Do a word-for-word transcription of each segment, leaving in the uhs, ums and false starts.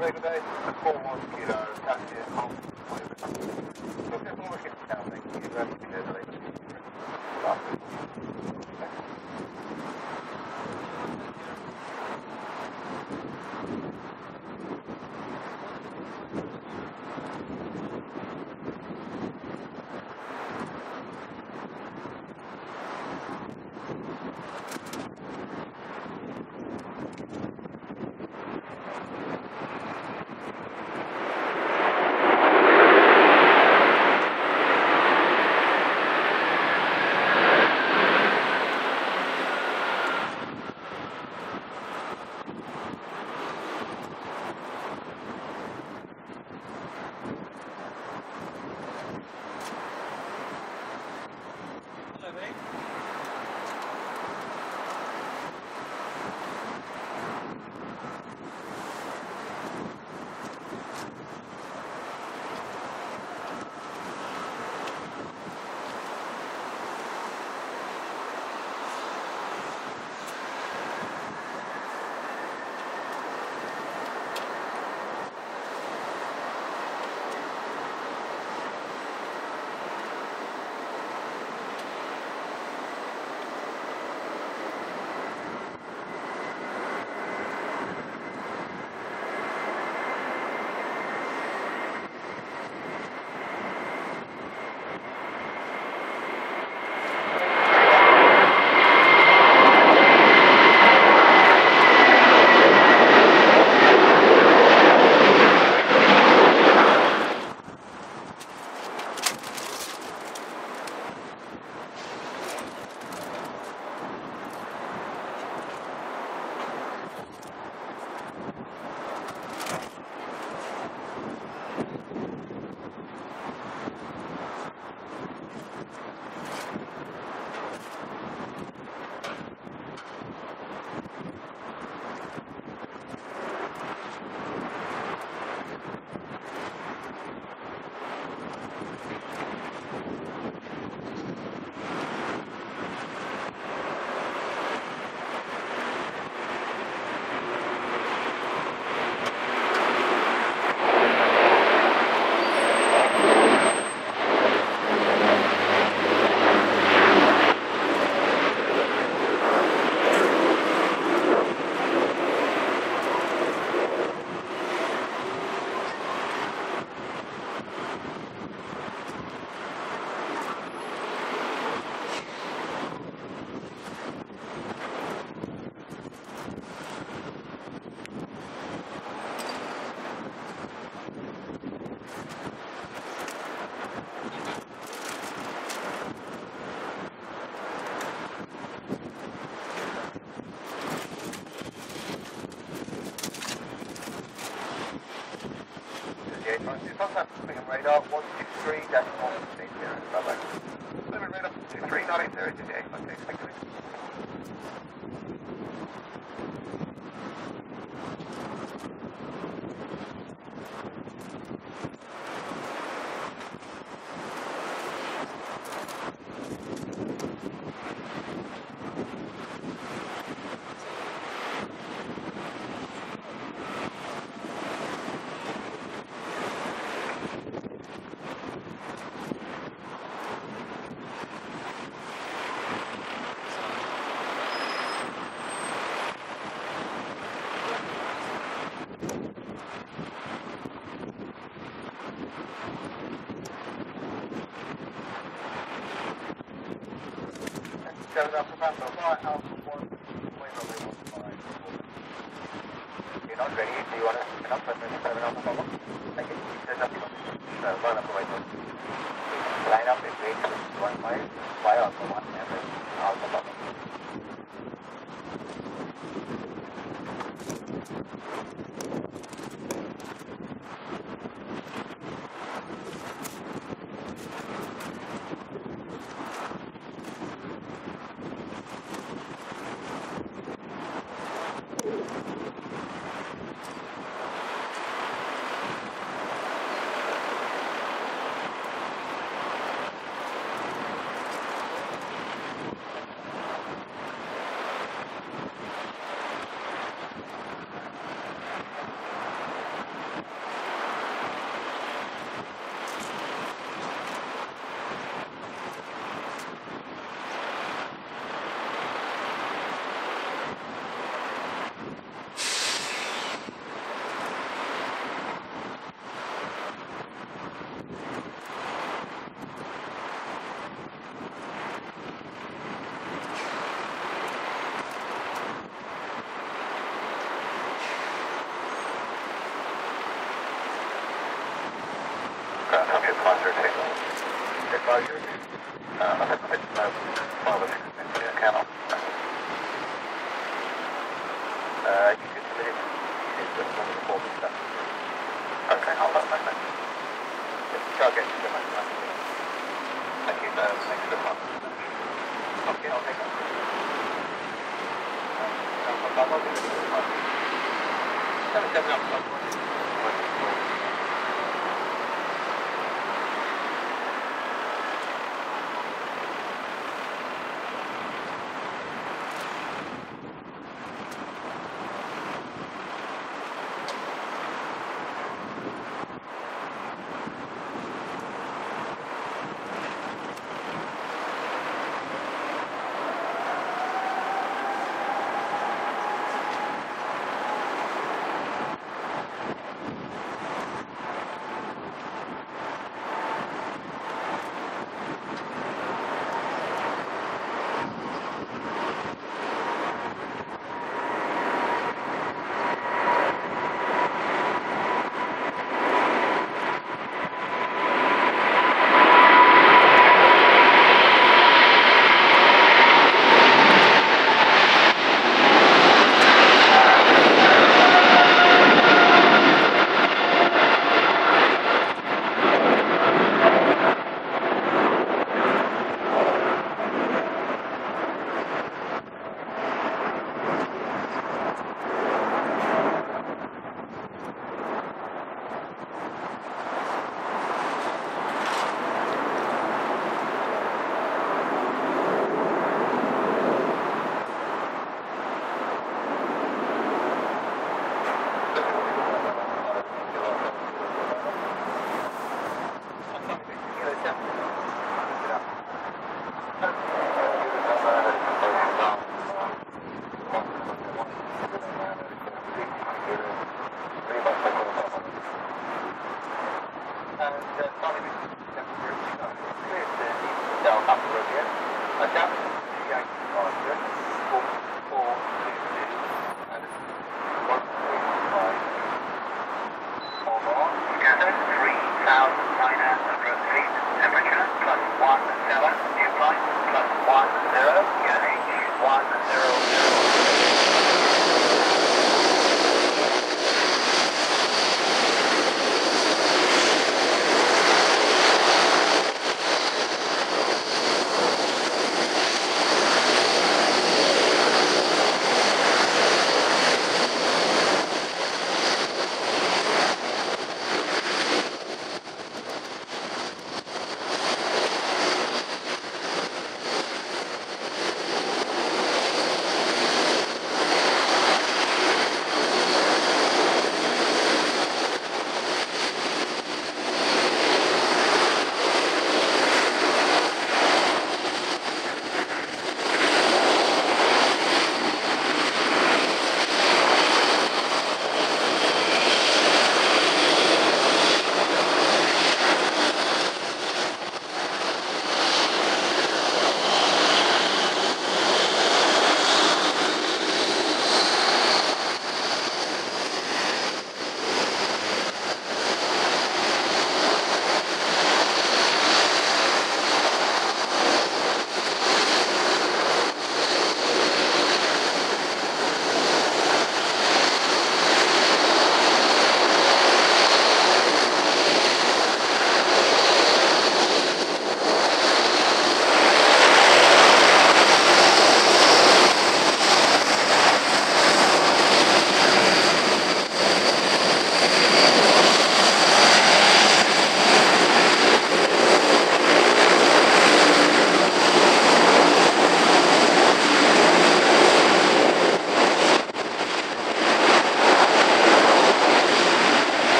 Flybe, good day. four one kilo, taxi at home. Look at all the kids now, thank you. You're going to be there later. Birmingham radar one two three dash one eight zero. Bye bye. Birmingham radar two three nine eight zero to the eight five six. Thank you. Seven Alpha Papa, right, Alpha one, point one five. You're not ready, do you want to spin up seven Alpha Papa? Thank you. There's nothing on this. So, run up the way one. Line up is eight six one five, Y Alpha one, and then Alpha Papa. exposure. Uh, I think it's uh, five or six minutes to count off. Uh, you could submit it. You did put one of the forms stuff. Okay, hold on a moment. Go get to the maximum. Thank you. Uh, thanks for the time. Okay, I'll take that. Seven, seven, up.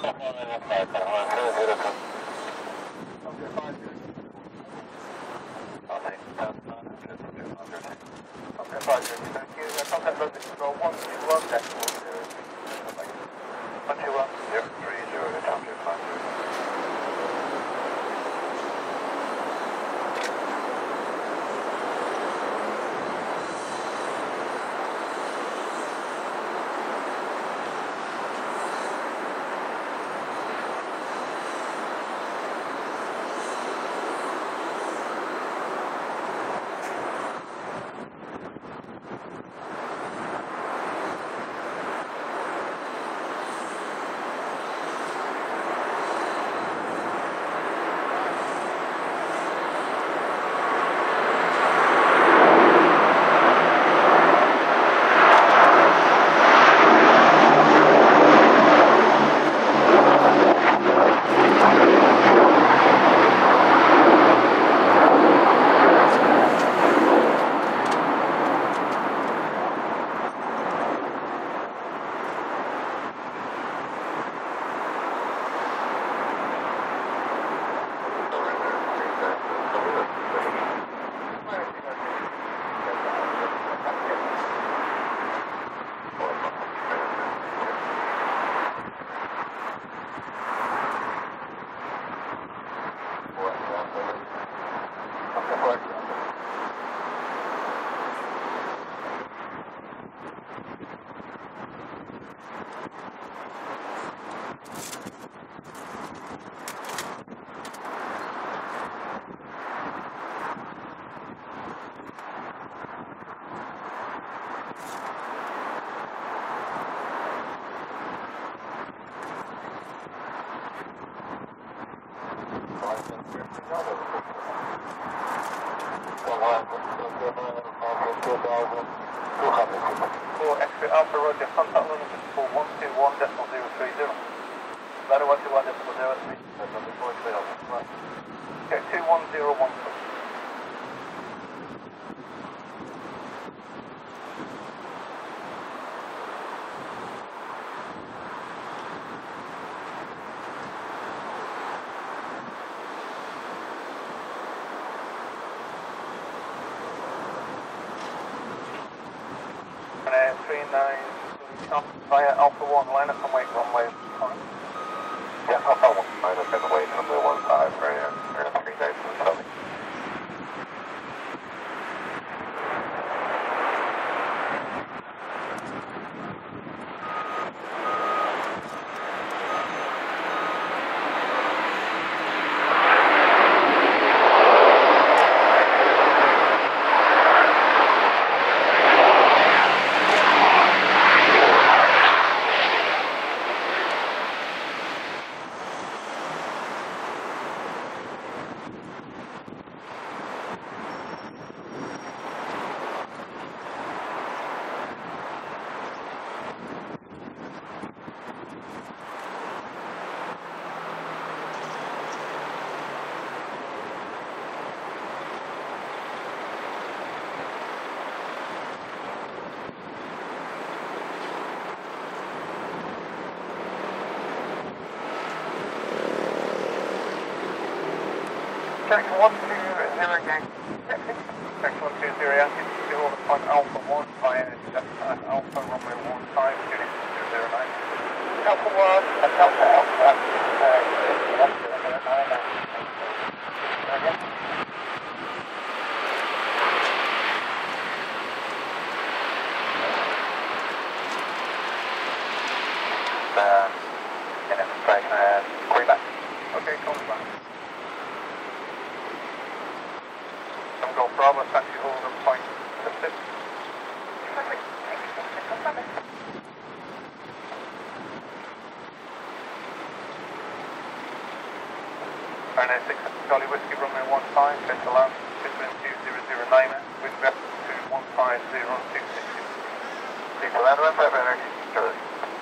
Alpha Roger, contact London for one two one decimal zero three zero. Ladder one two one decimal zero three. Okay, two one zero one three. three nine, via Alpha one, line up and wait runway. Yeah, Alpha one, line up and wait runway one five, right, three nine, tell me. Check one two zero gang. Check one two zero Yankee to all the point Alpha one via Alpha runway one five unit two zero nine. Alpha one and Alpha Alpha. Uh, and it's straight uh, call back. Okay, call me back. Go Bravo, taxi hold and point to six. Ryanair six, Charlie Whiskey, runway one five, central land, between two zero zero nine, with rest to one five zero two six. Central land, one five, energy, Charlie.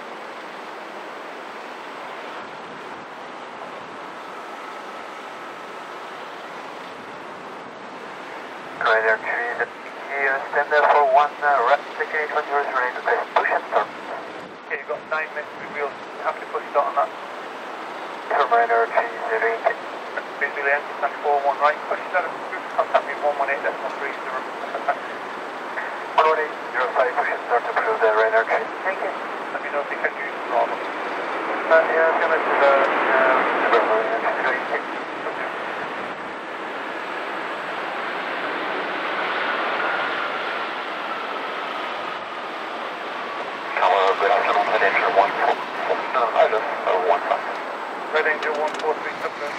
Ryanair three, you stand there for one uh, rest ticket when you're ready to push and start. Okay, you've got nine minutes, we will have to push start on that. Ryanair three zero eight. Busy lane, four one right. Push that up, contact me one one eight, that's not three zero. one one eight zero five, push and start to approve the Ryanair three. Thank you. Let me know if you can use the problem. Uh, yeah, I'm going to do the Ryanair three zero eight. Good afternoon, Red Angel one four three, no, I just, uh, one five. Red Angel one four three, submarine.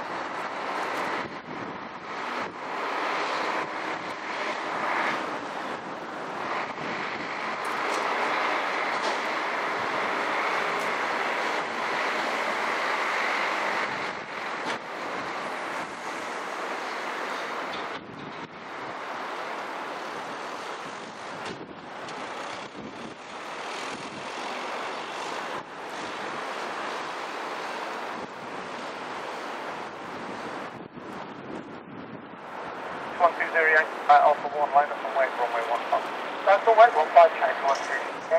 one two zero eight, uh, Alpha one, line up and wait, runway one five. That's all right, one five, change one two. Okay.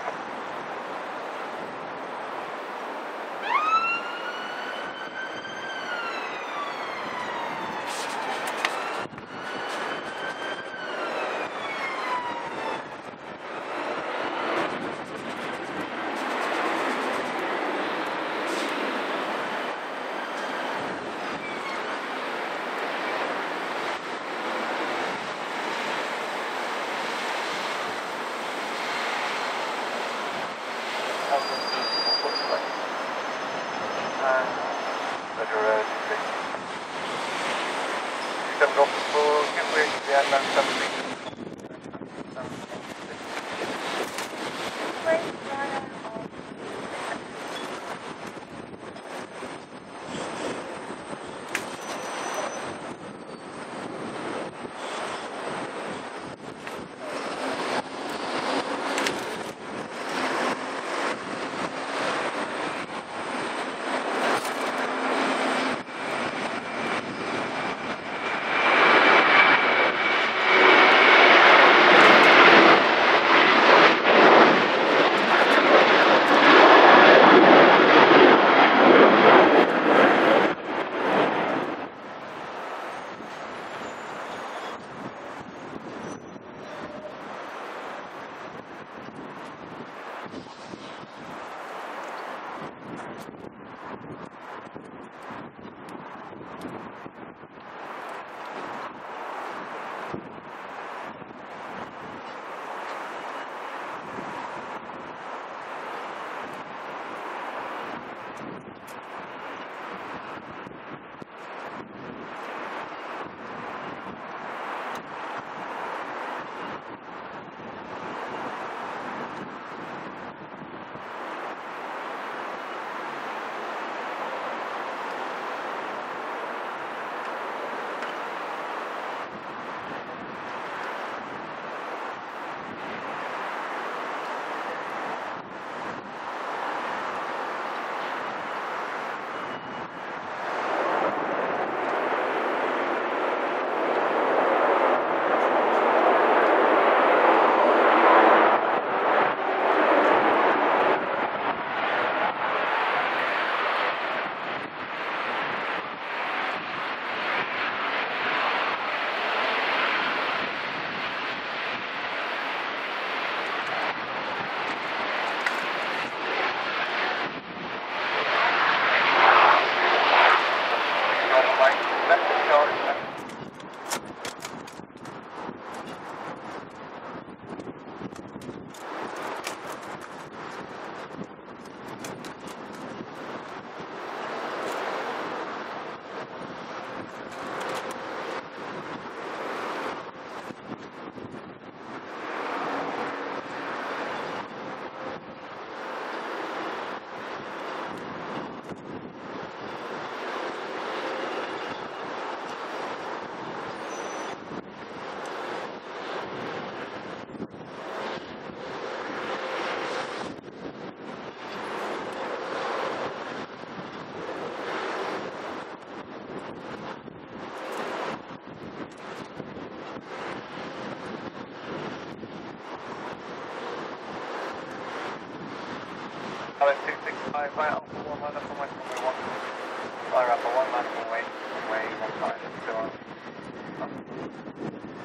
two six five, right, Alpha one, line up and west runway one. Fire up a one man away, away, one side, still on.